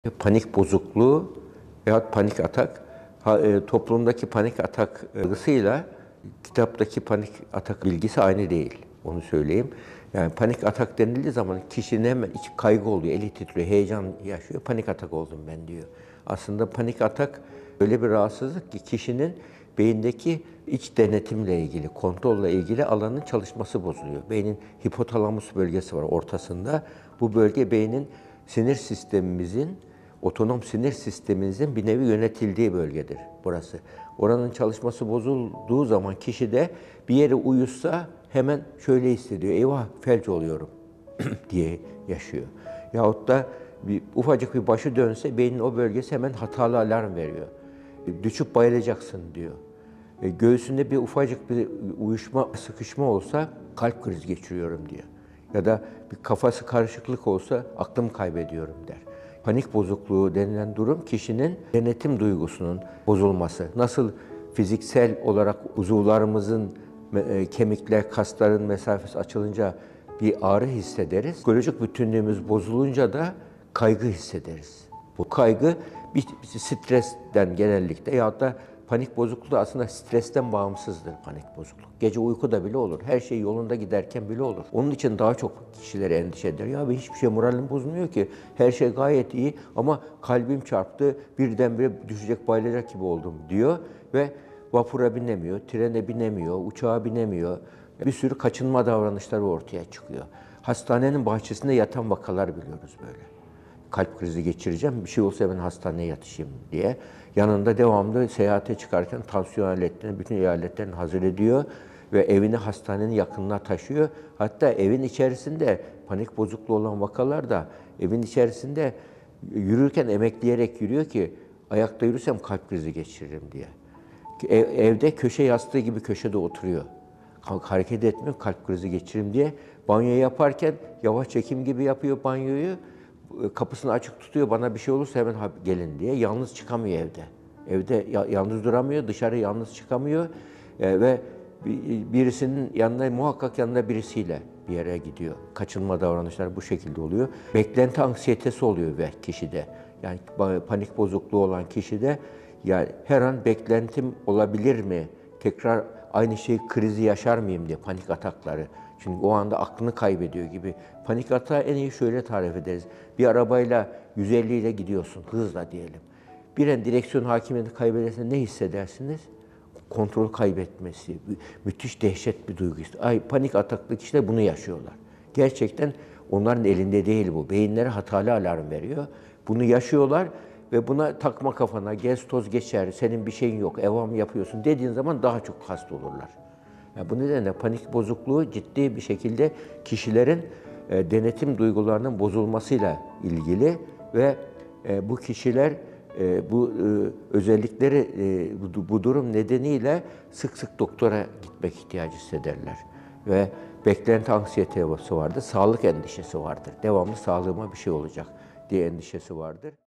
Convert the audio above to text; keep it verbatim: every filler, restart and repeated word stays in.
Panik bozukluğu veyahut panik atak, ha, e, toplumdaki panik atak algısıyla kitaptaki panik atak bilgisi aynı değil. Onu söyleyeyim. Yani panik atak denildiği zaman kişinin hemen iç kaygı oluyor, eli titriyor, heyecan yaşıyor. Panik atak oldum ben diyor. Aslında panik atak öyle bir rahatsızlık ki kişinin beyindeki iç denetimle ilgili, kontrolle ilgili alanın çalışması bozuluyor. Beynin hipotalamus bölgesi var ortasında. Bu bölge beynin sinir sistemimizin, otonom sinir sistemimizin bir nevi yönetildiği bölgedir burası. Oranın çalışması bozulduğu zaman kişi de bir yere uyuşsa hemen şöyle hissediyor, eyvah felç oluyorum diye yaşıyor. Yahut da bir, ufacık bir başı dönse beynin o bölgesi hemen hatalı alarm veriyor. Düşüp bayılacaksın diyor. E, göğsünde bir ufacık bir uyuşma, sıkışma olsa kalp krizi geçiriyorum diyor. Ya da bir kafası karışıklık olsa aklımı kaybediyorum der. Panik bozukluğu denilen durum kişinin denetim duygusunun bozulması. Nasıl fiziksel olarak uzuvlarımızın, kemikler, kasların mesafesi açılınca bir ağrı hissederiz. Psikolojik bütünlüğümüz bozulunca da kaygı hissederiz. Bu kaygı bir stresten genellikle yahut da panik bozukluğu aslında stresten bağımsızdır panik bozukluk. Gece uykuda bile olur. Her şey yolunda giderken bile olur. Onun için daha çok kişileri endişe eder. Ya ben hiçbir şey moralim bozulmuyor ki. Her şey gayet iyi ama kalbim çarptı. Birdenbire düşecek, bayılacak gibi oldum diyor ve vapura binemiyor, trene binemiyor, uçağa binemiyor. Bir sürü kaçınma davranışları ortaya çıkıyor. Hastanenin bahçesinde yatan vakalar biliyoruz böyle. Kalp krizi geçireceğim, bir şey olsa ben hastaneye yatışayım diye. Yanında devamlı seyahate çıkarken tansiyon aletlerini, bütün aletlerini hazır ediyor ve evini hastanenin yakınına taşıyor. Hatta evin içerisinde panik bozukluğu olan vakalar da evin içerisinde yürürken emekleyerek yürüyor ki ayakta yürürsem kalp krizi geçiririm diye. Ev, evde köşe yastığı gibi köşede oturuyor. Hareket etmiyor, kalp krizi geçiririm diye. Banyo yaparken yavaş çekim gibi yapıyor banyoyu. Kapısını açık tutuyor, bana bir şey olursa hemen gelin diye. Yalnız çıkamıyor evde. Evde yalnız duramıyor, dışarı yalnız çıkamıyor e, ve birisinin yanında, muhakkak yanında birisiyle bir yere gidiyor. Kaçınma davranışları bu şekilde oluyor. Beklenti anksiyetesi oluyor ve kişide. Yani panik bozukluğu olan kişide yani her an beklentim olabilir mi? Tekrar aynı şey krizi yaşar mıyım diye panik atakları. Çünkü o anda aklını kaybediyor gibi. Panik atağı en iyi şöyle tarif ederiz. Bir arabayla yüz elli ile gidiyorsun, hızla diyelim. Bir an direksiyon hakimiyeti kaybedersen ne hissedersiniz? Kontrol kaybetmesi, müthiş dehşet bir duygu. Ay, panik ataklı kişiler bunu yaşıyorlar. Gerçekten onların elinde değil bu. Beyinleri hatalı alarm veriyor. Bunu yaşıyorlar ve buna takma kafana, gez toz geçer, senin bir şeyin yok, evam yapıyorsun dediğin zaman daha çok hasta olurlar. Yani bu nedenle panik bozukluğu ciddi bir şekilde kişilerin e, denetim duygularının bozulmasıyla ilgili ve e, bu kişiler e, bu e, özellikleri, e, bu, bu durum nedeniyle sık sık doktora gitmek ihtiyacı hissederler. Ve beklenti anksiyetesi vardır, sağlık endişesi vardır. Devamlı sağlığıma bir şey olacak diye endişesi vardır.